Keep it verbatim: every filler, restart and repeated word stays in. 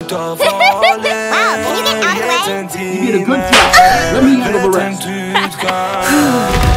Wow, can you get out of the way? You did a good job. Let me handle the rest.